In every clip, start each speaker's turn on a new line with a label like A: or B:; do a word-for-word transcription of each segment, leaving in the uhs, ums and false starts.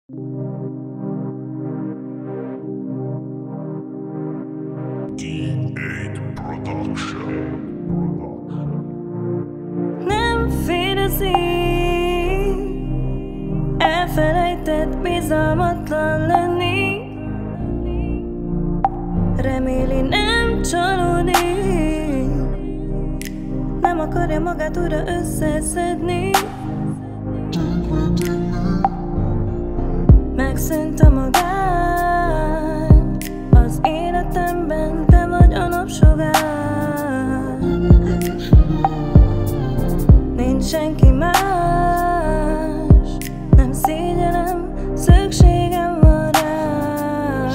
A: Nem fér az ég, elfelejtett bizalmatlan lenni. Reméli nem csalódik, nem akarja magát újra összeszedni. Megszűnt a magány az életemben, te vagy a napsugár. Nincs senki más, nem szégyellem, szükségem van rá.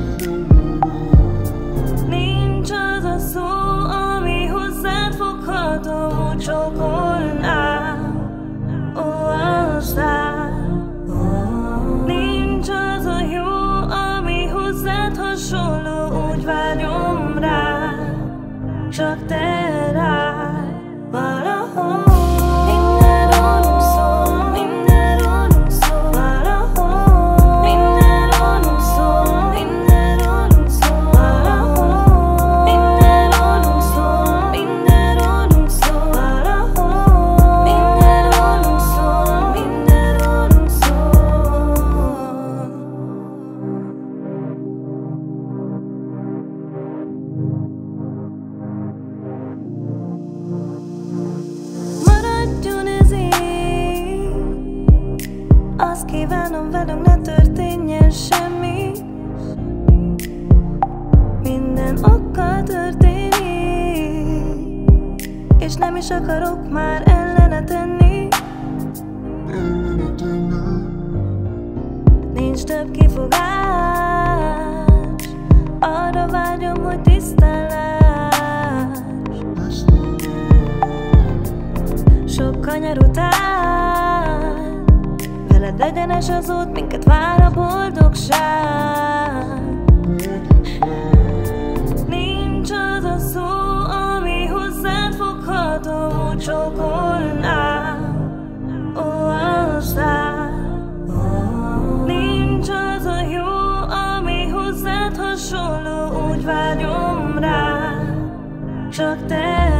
A: Nincs az a szó, ami hozzád fogható, csókolná, ó, aztán. Nincs az a jó, ami hozzád hasonló, úgy vágyom rá, csak te rád valahol. Minden rólunk szól, minden rólunk szól, valahol. Minden rólunk szól, minden rólunk szól, valahol. Minden rólunk szól, minden rólunk szól, valahol. Minden rólunk szól, minden rólunk szól. Maradjon ez így, azt kívánom, velünk ne történjen semmi. Minden okkal történik, és nem is akarok már ellene tenni. Nincs több kifogás, arra vágyom, hogy tisztellás. Sok kanyar után veled egyenes az út, minket vár a boldogság. Nincs az a szó, ami hozzád fogható, csókolná, ó, aztán. Nincs az a jó, ami hozzád hasonló, úgy vágyom rá, csak te